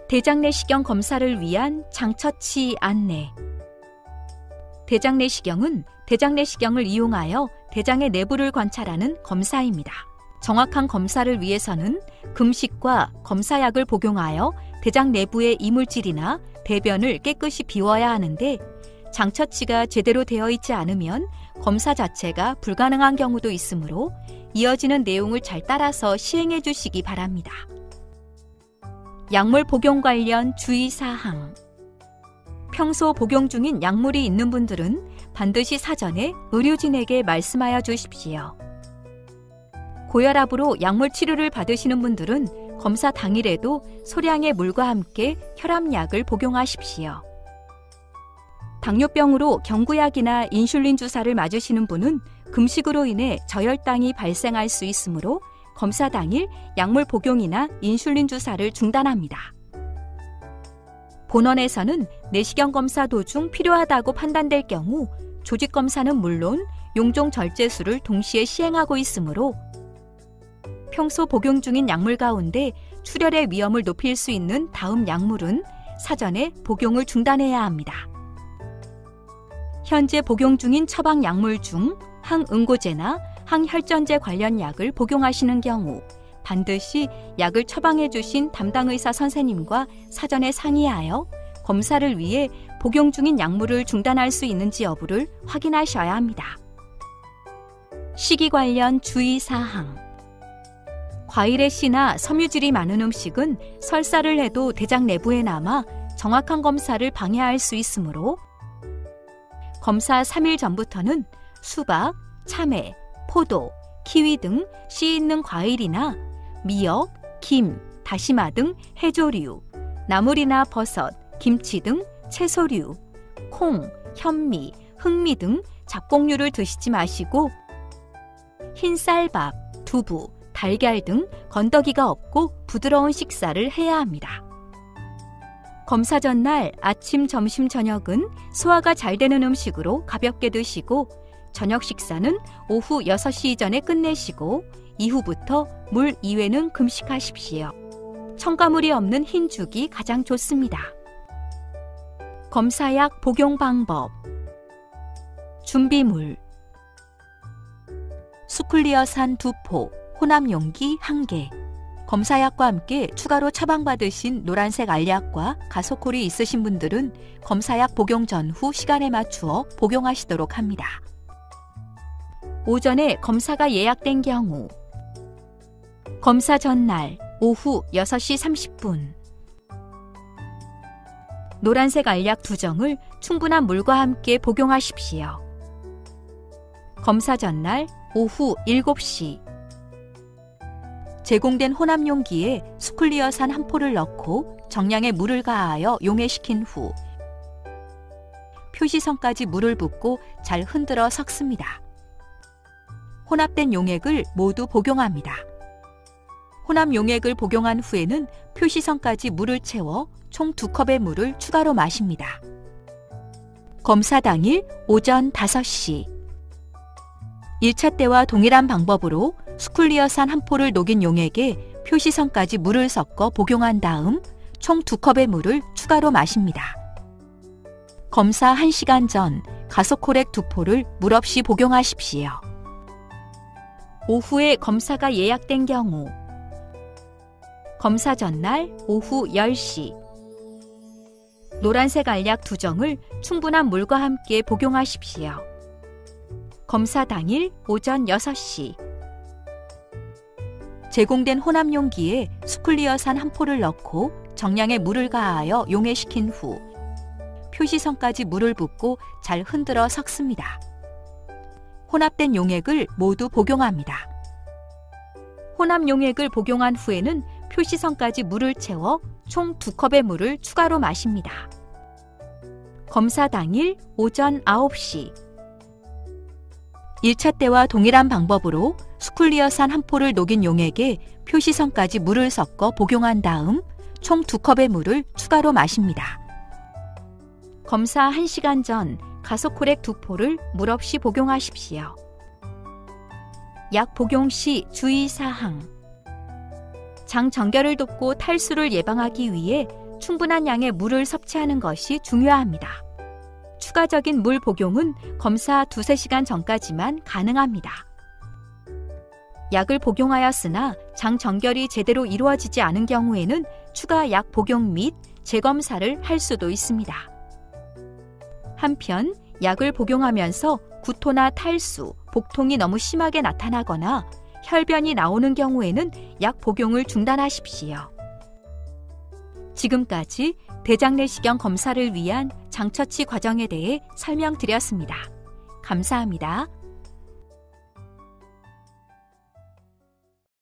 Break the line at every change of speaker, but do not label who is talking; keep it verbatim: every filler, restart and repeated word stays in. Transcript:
대장내시경 검사를 위한 장처치 안내. 대장내시경은 대장내시경을 이용하여 대장의 내부를 관찰하는 검사입니다. 정확한 검사를 위해서는 금식과 검사약을 복용하여 대장 내부의 이물질이나 대변을 깨끗이 비워야 하는데, 장처치가 제대로 되어 있지 않으면 검사 자체가 불가능한 경우도 있으므로 이어지는 내용을 잘 따라서 시행해 주시기 바랍니다. 약물 복용 관련 주의사항. 평소 복용 중인 약물이 있는 분들은 반드시 사전에 의료진에게 말씀하여 주십시오. 고혈압으로 약물 치료를 받으시는 분들은 검사 당일에도 소량의 물과 함께 혈압약을 복용하십시오. 당뇨병으로 경구약이나 인슐린 주사를 맞으시는 분은 금식으로 인해 저혈당이 발생할 수 있으므로 검사 당일 약물 복용이나 인슐린 주사를 중단합니다. 본원에서는 내시경 검사 도중 필요하다고 판단될 경우 조직 검사는 물론 용종 절제술을 동시에 시행하고 있으므로 평소 복용 중인 약물 가운데 출혈의 위험을 높일 수 있는 다음 약물은 사전에 복용을 중단해야 합니다. 현재 복용 중인 처방 약물 중 항응고제나 항혈전제 관련 약을 복용하시는 경우 반드시 약을 처방해 주신 담당 의사 선생님과 사전에 상의하여 검사를 위해 복용 중인 약물을 중단할 수 있는지 여부를 확인하셔야 합니다. 식이 관련 주의사항. 과일의 씨나 섬유질이 많은 음식은 설사를 해도 대장 내부에 남아 정확한 검사를 방해할 수 있으므로 검사 삼 일 전부터는 수박, 참외, 포도, 키위 등 씨 있는 과일이나 미역, 김, 다시마 등 해조류, 나물이나 버섯, 김치 등 채소류, 콩, 현미, 흑미 등 잡곡류를 드시지 마시고 흰 쌀밥, 두부, 달걀 등 건더기가 없고 부드러운 식사를 해야 합니다. 검사 전날 아침, 점심, 저녁은 소화가 잘 되는 음식으로 가볍게 드시고 저녁 식사는 오후 여섯 시 이전에 끝내시고 이후부터 물 이외는 금식하십시오. 첨가물이 없는 흰죽이 가장 좋습니다. 검사약 복용 방법. 준비물. 수클리어산 두 포, 혼합 용기 한 개. 검사약과 함께 추가로 처방받으신 노란색 알약과 가소콜이 있으신 분들은 검사약 복용 전후 시간에 맞추어 복용하시도록 합니다. 오전에 검사가 예약된 경우 검사 전날 오후 여섯 시 삼십 분 노란색 알약 두 정을 충분한 물과 함께 복용하십시오. 검사 전날 오후 일곱 시 제공된 혼합 용기에 수클리어산 한 포를 넣고 정량의 물을 가하여 용해시킨 후 표시선까지 물을 붓고 잘 흔들어 섞습니다. 혼합된 용액을 모두 복용합니다. 혼합 용액을 복용한 후에는 표시선까지 물을 채워 총 두 컵의 물을 추가로 마십니다. 검사 당일 오전 다섯 시 일 차 때와 동일한 방법으로 수클리어산 한 포를 녹인 용액에 표시선까지 물을 섞어 복용한 다음 총 두 컵의 물을 추가로 마십니다. 검사 한 시간 전 가소코렉 두 포를 물 없이 복용하십시오. 오후에 검사가 예약된 경우 검사 전날 오후 열 시 노란색 알약 두 정을 충분한 물과 함께 복용하십시오. 검사 당일 오전 여섯 시 제공된 혼합 용기에 수클리어산 한 포를 넣고 정량의 물을 가하여 용해시킨 후 표시선까지 물을 붓고 잘 흔들어 섞습니다. 혼합된 용액을 모두 복용합니다. 혼합 용액을 복용한 후에는 표시선까지 물을 채워 총 두 컵의 물을 추가로 마십니다. 검사 당일 오전 아홉 시 일 차 때와 동일한 방법으로 수클리어산 한 포를 녹인 용액에 표시선까지 물을 섞어 복용한 다음 총 두 컵의 물을 추가로 마십니다. 검사 한 시간 전 가소코렉 두 포를 물 없이 복용하십시오. 약 복용 시 주의사항. 장 정결을 돕고 탈수를 예방하기 위해 충분한 양의 물을 섭취하는 것이 중요합니다. 추가적인 물 복용은 검사 두세 시간 전까지만 가능합니다. 약을 복용하였으나 장 정결이 제대로 이루어지지 않은 경우에는 추가 약 복용 및 재검사를 할 수도 있습니다. 한편 약을 복용하면서 구토나 탈수, 복통이 너무 심하게 나타나거나 혈변이 나오는 경우에는 약 복용을 중단하십시오. 지금까지 대장내시경 검사를 위한 장처치 과정에 대해 설명드렸습니다. 감사합니다.